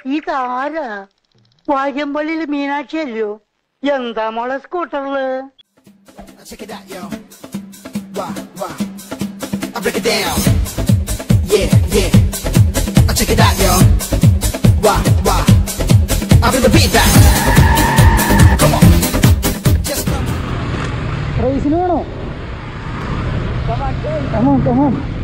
ഇതാരാ? വാര്യമ്പള്ളിയില് മീനാക്ഷിയല്ലോ. എന്താ മോളെ സ്കൂട്ടറില്? Check it out, yo. Wah, wah. I break it down. Yeah, yeah. Check it out, yo. Wah, wah. I bring the beat back. Come on. Just come on. Race no. Come on, come on.